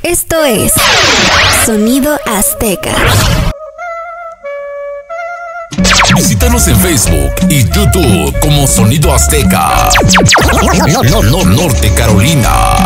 Esto es Sonido Azteca. Visítanos en Facebook y YouTube como Sonido Azteca. Norte Carolina.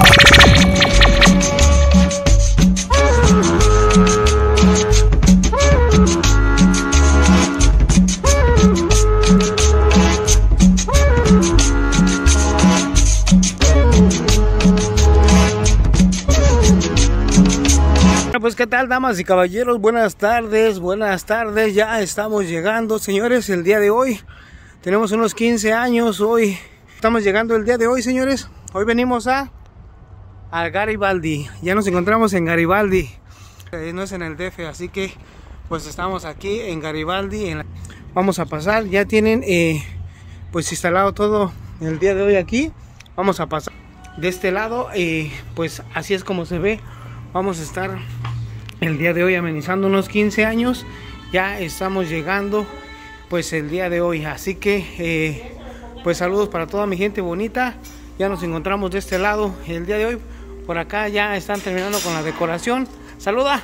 Pues qué tal, damas y caballeros, buenas tardes, ya estamos llegando, señores, el día de hoy, tenemos unos 15 años, hoy, estamos llegando el día de hoy, señores, hoy venimos a Garibaldi, ya nos encontramos en Garibaldi, no es en el DF, así que, pues estamos aquí en Garibaldi, vamos a pasar, ya tienen, pues instalado todo el día de hoy aquí, vamos a pasar de este lado, pues así es como se ve, vamos a estar el día de hoy amenizando unos 15 años, ya estamos llegando pues el día de hoy, así que pues saludos para toda mi gente bonita, ya nos encontramos de este lado el día de hoy, por acá ya están terminando con la decoración, saluda,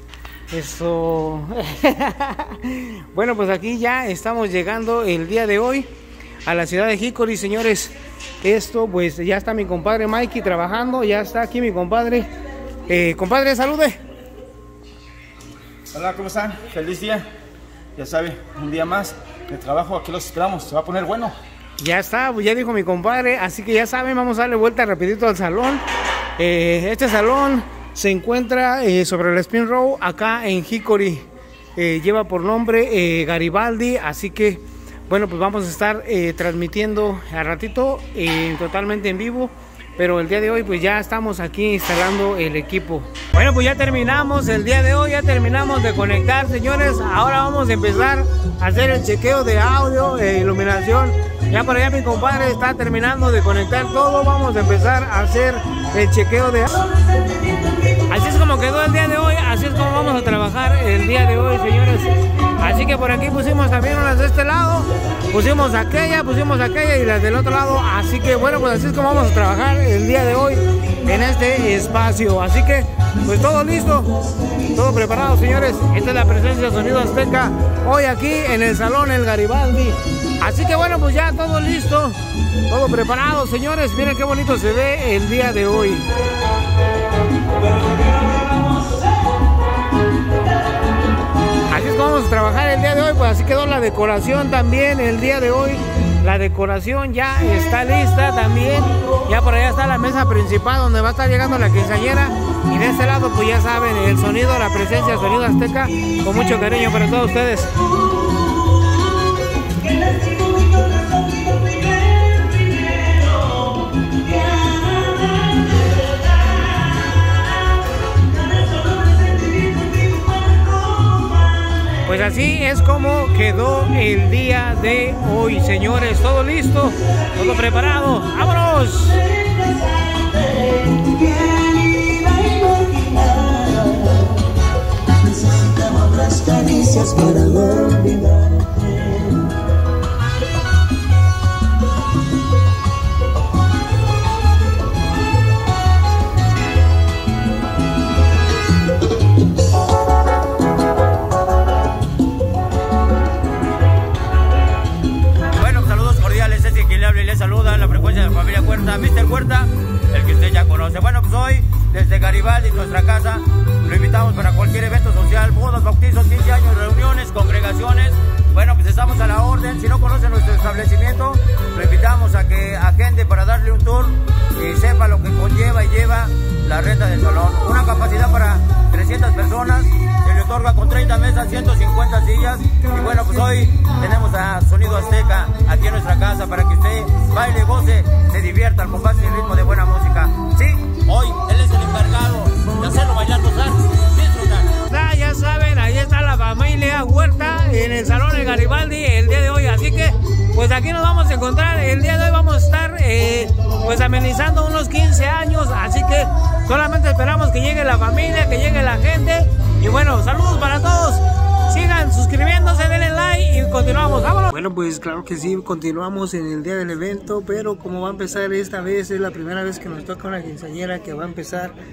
eso, bueno pues aquí ya estamos llegando el día de hoy a la ciudad de Hickory, señores, esto pues ya está mi compadre Mikey trabajando, ya está aquí mi compadre, compadre salude. Hola, ¿cómo están? Feliz día. Ya sabe, un día más de trabajo, aquí los esperamos, se va a poner bueno. Ya está, ya dijo mi compadre, así que ya saben, vamos a darle vuelta rapidito al salón. Este salón se encuentra sobre el Spring Road, acá en Hickory. Lleva por nombre Garibaldi, así que, bueno, pues vamos a estar transmitiendo a ratito, totalmente en vivo. Pero el día de hoy pues ya estamos aquí instalando el equipo. Bueno, pues ya terminamos el día de hoy, ya terminamos de conectar, señores. Ahora vamos a empezar a hacer el chequeo de audio e iluminación. Ya por allá mi compadre está terminando de conectar todo. Vamos a empezar a hacer el chequeo de audio. Así es como quedó el día de hoy, así es como vamos a trabajar el día de hoy, señores. Así que por aquí pusimos también unas de este lado, pusimos aquella y las del otro lado. Así que bueno, pues así es como vamos a trabajar el día de hoy en este espacio. Así que pues todo listo, todo preparado, señores. Esta es la presencia de Sonido Azteca hoy aquí en el Salón El Garibaldi. Así que bueno, pues ya todo listo, todo preparado, señores. Miren qué bonito se ve el día de hoy. Así es como vamos a trabajar el día de hoy, pues así quedó la decoración también el día de hoy. La decoración ya está lista también. Ya por allá está la mesa principal donde va a estar llegando la quinceañera. Y de este lado pues ya saben, el sonido, la presencia de Sonido Azteca, con mucho cariño para todos ustedes. Pues así es como quedó el día de hoy, señores. Todo listo, todo preparado. ¡Vámonos! Necesitamos otras caricias para no olvidarte. Les saluda la frecuencia de Familia Huerta, Mr. Huerta, el que usted ya conoce. Bueno, pues hoy, desde Garibaldi, nuestra casa, lo invitamos para cualquier evento social, bodas, bautizos, 15 años, reuniones, congregaciones. Bueno, pues estamos a la orden. Si no conoce nuestro establecimiento, lo invitamos a que agende para darle un tour y sepa lo que conlleva y lleva la renta del salón. Una capacidad para 300 personas, se le otorga con 30 mesas, 150 sillas. Y bueno, pues hoy tenemos a Sonido Azteca aquí en nuestra casa para que usted baile, goce, se divierta al compás y el ritmo de buena música. Sí, hoy él es el encargado de hacerlo bailar, gozar, disfrutar. Ya saben, ahí está la familia Huerta en el Salón de Garibaldi el día de hoy. Así que pues aquí nos vamos a encontrar. El día de hoy vamos a estar pues amenizando unos 15 años. Así que solamente esperamos que llegue la familia, que llegue la gente. Y bueno, saludos para todos. Sigan suscribiéndose, denle like y continuamos. ¡Vámonos! Bueno, pues claro que sí, continuamos en el día del evento. Pero como va a empezar esta vez, es la primera vez que nos toca una quinceañera que va a empezar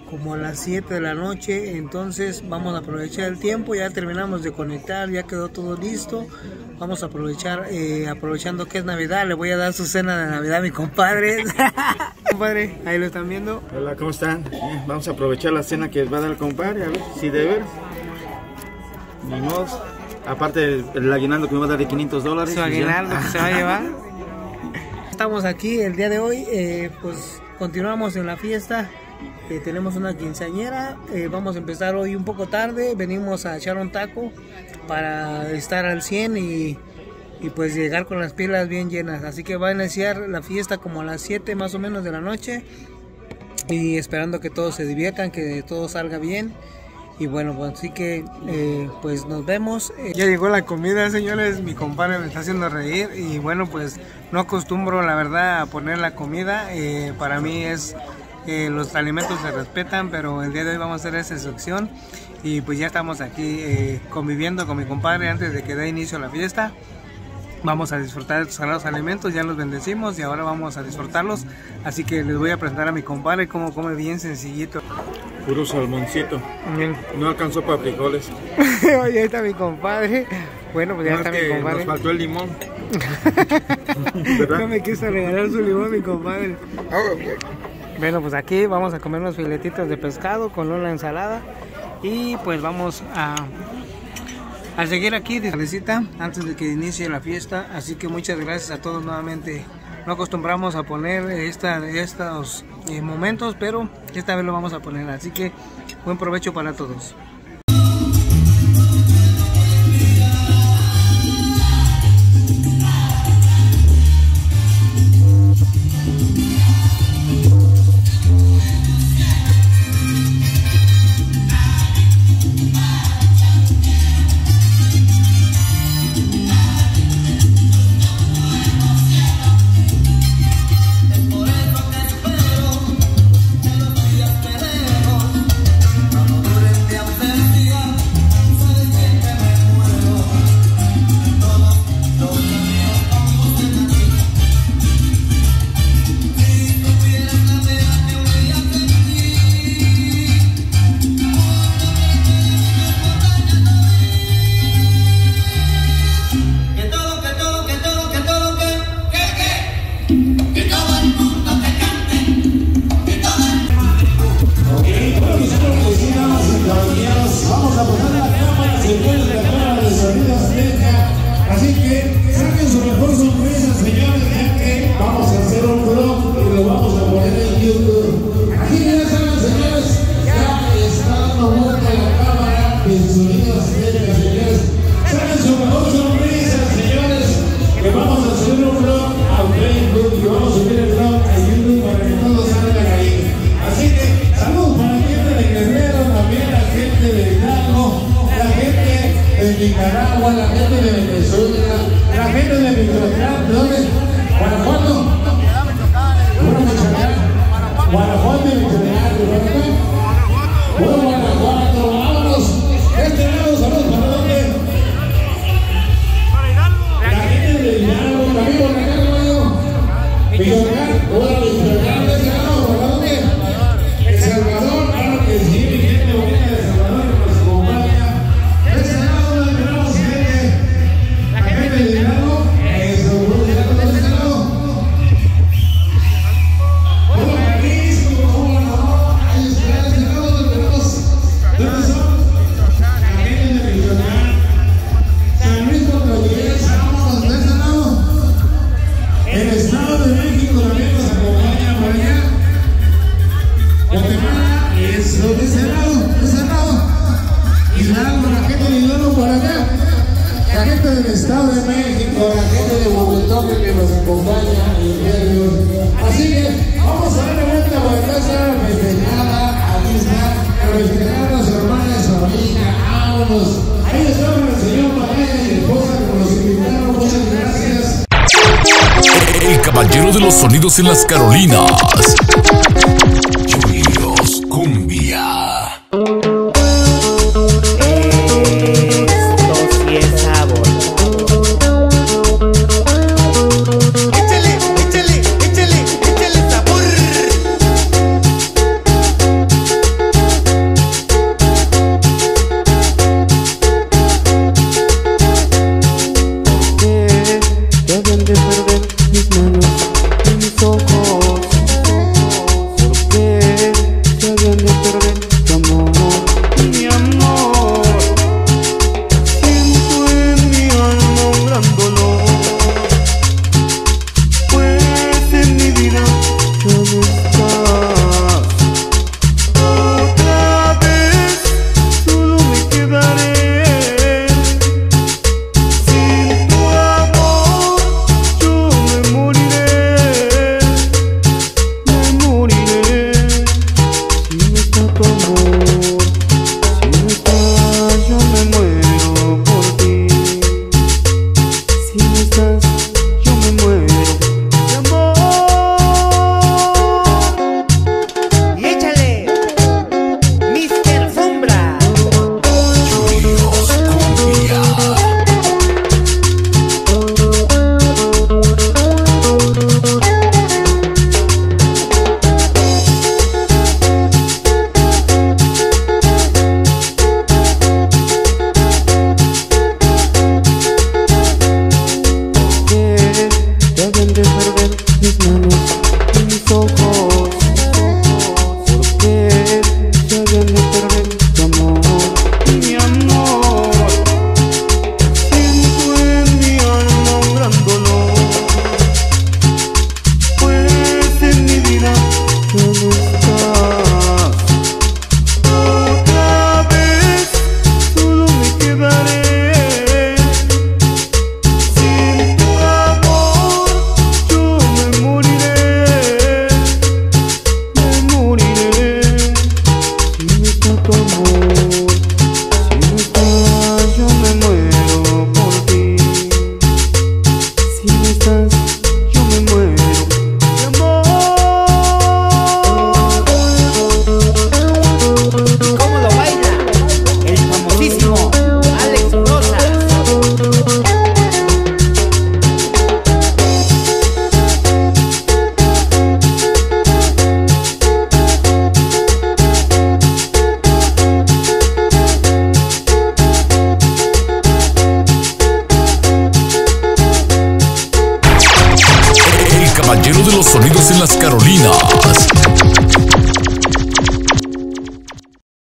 como a las 7 de la noche, entonces vamos a aprovechar el tiempo. Ya terminamos de conectar, ya quedó todo listo. Vamos a aprovechar, aprovechando que es Navidad, le voy a dar su cena de Navidad a mi compadre. Compadre, ahí lo están viendo. Hola, ¿cómo están? Vamos a aprovechar la cena que va a dar el compadre, a ver si de ver. Ni modo. Aparte el aguinaldo que me va a dar de $500. Su aguinaldo que se va a llevar. Estamos aquí el día de hoy, pues continuamos en la fiesta. Tenemos una quinceañera, vamos a empezar hoy un poco tarde, venimos a echar un taco para estar al 100 y pues llegar con las pilas bien llenas. Así que va a iniciar la fiesta como a las 7 más o menos de la noche y esperando que todos se diviertan, que todo salga bien. Y bueno, pues así que pues nos vemos. Ya llegó la comida, señores, mi compadre me está haciendo reír y bueno, pues no acostumbro la verdad a poner la comida, para mí es... los alimentos se respetan, pero el día de hoy vamos a hacer esa excepción y pues ya estamos aquí conviviendo con mi compadre antes de que dé inicio a la fiesta. Vamos a disfrutar de estos sagrados alimentos, ya los bendecimos y ahora vamos a disfrutarlos, así que les voy a presentar a mi compadre cómo come bien sencillito. Puro salmoncito, no alcanzó para frijoles. Oye, ahí está mi compadre. Bueno, pues ya está mi compadre. Nos faltó el limón. No me quiso regalar su limón mi compadre. Bueno, pues aquí vamos a comer unos filetitos de pescado con una ensalada y pues vamos a seguir aquí de tardecita antes de que inicie la fiesta. Así que muchas gracias a todos nuevamente. No acostumbramos a poner estos momentos, pero esta vez lo vamos a poner. Así que buen provecho para todos. Así que saquen su mejor sonrisa, señores, ya que vamos a hacer un vlog y lo vamos a poner en YouTube. Así que ya saben, señores, ya está dando vuelta la cámara de Sonido Azteca, señores. Saquen su mejor sonrisa, señores, que vamos a hacer un vlog a Facebook y vamos a subir el vlog a YouTube para que todos salgan ahí. Así que saludos para la gente de Guerrero, también la gente de Hidalgo, la gente de Nicaragua, la gente de Venezuela, la gente de Michoacán, ¿dónde? Guanajuato. Guanajuato y Michoacán, Guanajuato, vámonos. Este lado, saludos para dónde. La gente de Hidalgo, también Guanajuato, Michoacán, hola Michoacán, de este lado, ¿para dónde? El Salvador, claro que sí, mi gente bonita de Salvador que nos acompaña. De este lado, donde tenemos gente, la gente de Hidalgo, eso, de este lado. Hola, Jalisco, ¿cómo no? Ahí está, de este lado donde tenemos, ¿dónde son? La gente de Michoacán, San Luis Potosí, vámonos de este lado. El Estado de México también nos acompaña por allá. Guatemala, eso, de ese lado. Hidalgo, la gente de Hidalgo por acá. La gente del Estado de México, la gente de Bogotá que nos acompaña el día de hoy. Así que vamos a darle vuelta por acá, a festejada, aquí está, a festejar a su hermana, a su amiga, vámonos. Ahí estamos el señor Magalla y esposa que nos invitaron, muchas gracias. El caballero de los sonidos en las Carolinas. Chuyos Cumbia. Esto sí es sabor. Échale sabor. tu amor. Si no estás, yo me muero por ti. Si no estás, yo me muero de amor. ¿Cómo lo baila? El famosísimo Alex Rosas. El caballero de los sonidos en las Carolinas.